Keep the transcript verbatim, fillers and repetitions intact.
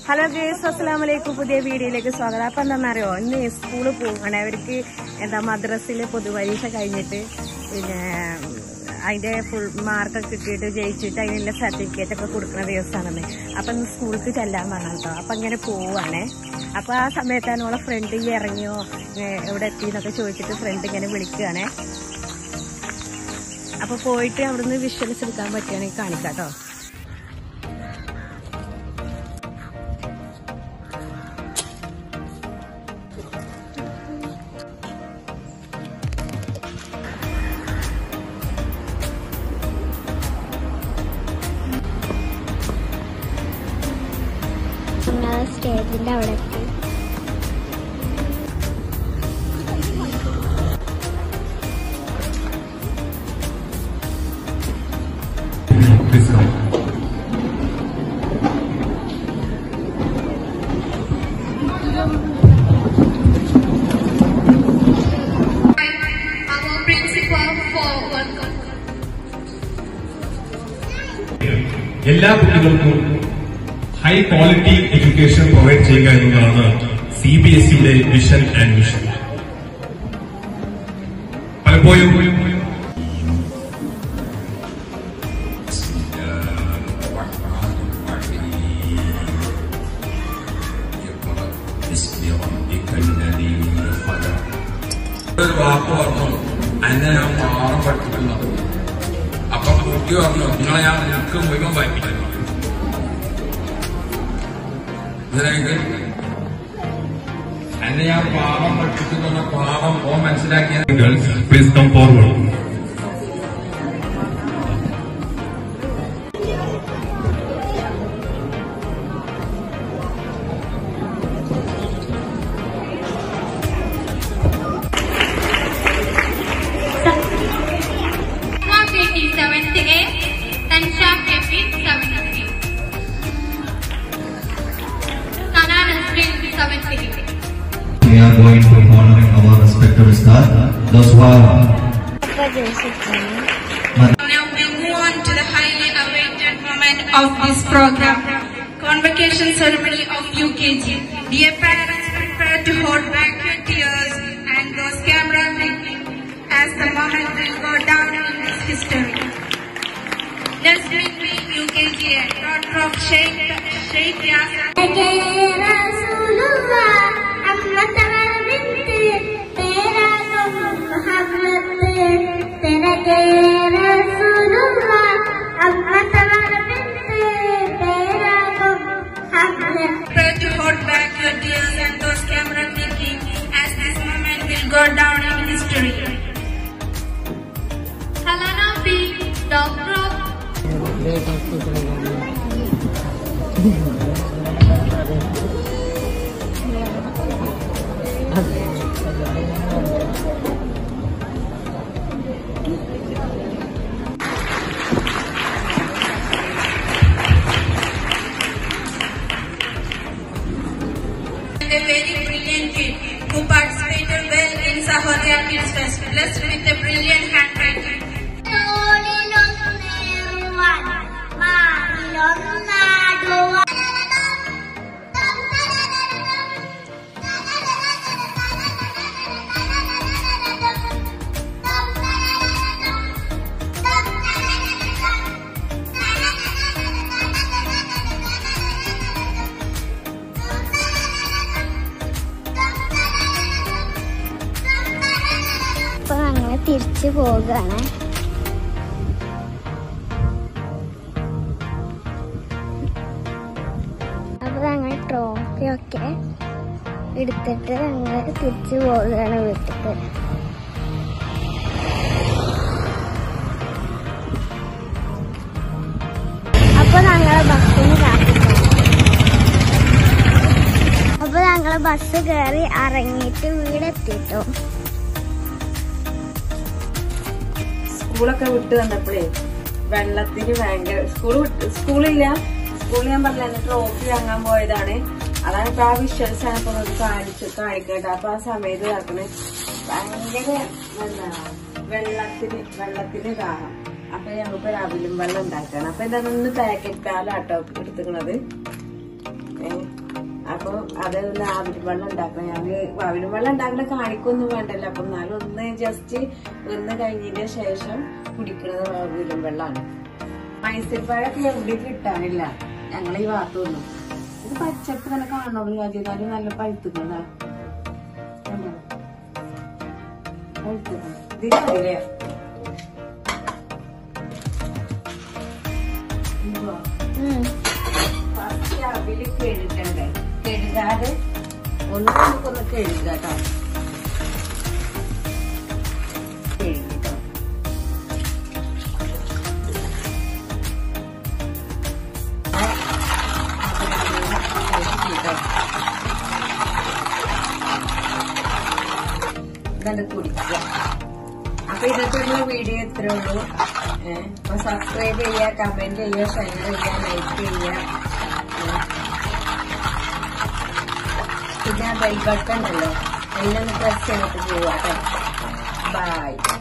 Hello guys, അസ്സലാമലൈക്കും. പുതിയ വീഡിയോയിലേക്ക് സ്വാഗതം. അപ്പം എന്താണെന്നറിയോ, ഇന്ന് സ്കൂളിൽ പോവുകയാണ്. അവർക്ക് എന്താ മദ്രസയിൽ പൊതുപരീക്ഷ കഴിഞ്ഞിട്ട് പിന്നെ അതിൻ്റെ ഫുൾ മാർക്കൊക്കെ കിട്ടിയിട്ട് ജയിച്ചിട്ട് അതിനുള്ള സർട്ടിഫിക്കറ്റ് ഒക്കെ കൊടുക്കുന്ന ദിവസമാണെന്ന്. അപ്പം ഇന്ന് സ്കൂൾക്ക് ചെല്ലാൻ പറഞ്ഞു കേട്ടോ. അപ്പം ഇങ്ങനെ പോവുകയാണേ. അപ്പോൾ ആ സമയത്താണ് നമ്മളെ ഫ്രണ്ട് ഈ ഇറങ്ങിയോ എവിടെ എത്തി എന്നൊക്കെ ചോദിച്ചിട്ട് ഫ്രണ്ട് ഇങ്ങനെ വിളിക്കുകയാണേ. അപ്പോൾ പോയിട്ട് അവിടുന്ന് വിഷ്വൽസ് എടുക്കാൻ പറ്റുകയാണെങ്കിൽ കാണിക്കാം കേട്ടോ. സ്റ്റേജിന്റെ അവിടെ എത്തി. എല്ലാ കുട്ടികൾക്കും ഹൈ ക്വാളിറ്റി എഡ്യൂക്കേഷൻ പ്രൊവൈഡ് ചെയ്യുക എന്നതാണ് സി ബി എസ് ഇയുടെ വിഷൻ ആൻഡ് മിഷൻ. പലപ്പോഴും ഒരു വാക്ക് പറഞ്ഞു, അതിനെ ഞാൻ മാറാൻ പറ്റില്ല. അപ്പൊ കുട്ടി പറഞ്ഞു, നിങ്ങളെ ഞാൻ ഞങ്ങൾക്ക് മുഴുവൻ വായിപ്പിക്കുന്നു. എന്നെ ഞാൻ പാപം പഠിപ്പിക്കുന്ന പാപം ഓ മനസ്സിലാക്കിയ please come forward. We are going to honoring our respected staff. Those who are. Now we move on to the highly awaited moment of this program, convocation ceremony of U K G. Dear parents, prepare to hold back your tears and those camera thinking as the moment will go down in this history. Let's bring me U K G, daughter of Sheikh Sheikh Yasir. Prepare to hold back your tears and those camera thinking as this moment will go down in history. Helena B, Doctor of a very brilliant kid who participated well in Sahodia Kids Fest, blessed with a brilliant handwriting. അപ്പൊ ഞങ്ങള് തിരിച്ചു പോവുകയാണ്. അപ്പൊ ഞങ്ങൾ ട്രോഫിയൊക്കെ എടുത്തിട്ട് ഞങ്ങൾ തിരിച്ചു പോവുകയാണ് വീട്ടിൽ. അപ്പൊ ഞങ്ങള് ബസ്സിന് കാത്തിട്ടുണ്ട്. അപ്പൊ ഞങ്ങള് ബസ് കയറി ഇറങ്ങിയിട്ട് വീടെത്തിട്ടോ. സ്കൂളൊക്കെ വിട്ട് വന്നപ്പോഴേ വെള്ളത്തിന് ഭയങ്കര സ്കൂൾ വിട്ട് സ്കൂളില്ല സ്കൂളിൽ ഞാൻ പറഞ്ഞ ട്രോഫി വാങ്ങാൻ പോയതാണ്. അതാണ് ഇപ്പൊ ആ വിഷ്വൽസ് ആണ് ഇപ്പൊ കാണിച്ചു കാണിക്കട്ടെ. അപ്പൊ ആ സമയത്ത് നടക്കണേ ഭയങ്കര എന്താ വെള്ളത്തിന് വെള്ളത്തിന് ദാഹം. അപ്പൊ ഞങ്ങൾക്ക് രാവിലും വെള്ളം ഉണ്ടാക്കണം. അപ്പൊ എന്താണ് ഇന്ന് പാക്കറ്റ് പാലാട്ടോ എടുത്തുക്കണത്. അപ്പൊ അത് ആവിരി വെള്ളം ഉണ്ടാക്കണം. ഞങ്ങള് ആവിരി വെള്ളം ഉണ്ടാക്കണ കാണിക്കൊന്നും വേണ്ടല്ലോ. അപ്പൊ എന്നാലും ഒന്ന് ജസ്റ്റ് ഒന്ന് കഴിഞ്ഞതിന് ശേഷം കുടിക്കുന്നത് ആവിരി വെള്ളമാണ്. മൈസൂർപ്പഴമൊക്കെ എവിടെ കിട്ടാനില്ല ഞങ്ങളെ ഈ ഭാഗത്തൊന്നും. ഇത് പച്ചപ്പ് തന്നെ കാണുള്ളൂ. അധികാരം നല്ല പഴുത്തുക്കണ്ടാ പഴുത്തുക്കണ്ട ഇതിലേ ഫസ്റ്റ് അവില് കഴുകണ്ടേ. കഴുകാതെ ഒന്ന് നമുക്കൊന്ന് കഴുകാട്ടോ. കഴുകിട്ടോ ഇതത് കുടിക്കുക. അപ്പൊ ഇതൊക്കെ ഉള്ള വീഡിയോ എത്രേ ഉള്ളൂ. അപ്പൊ സബ്സ്ക്രൈബ് ചെയ്യുക, കമന്റ് ചെയ്യുക, ഷെയർ ചെയ്യുക, ലൈക്ക് ചെയ്യുക. പിന്നെ ബെൽ ബട്ടൺ ഉണ്ടല്ലോ, അതിനൊന്ന് പ്രസ് ചെയ്തിട്ട് പോവാട്ടോ. ബൈ.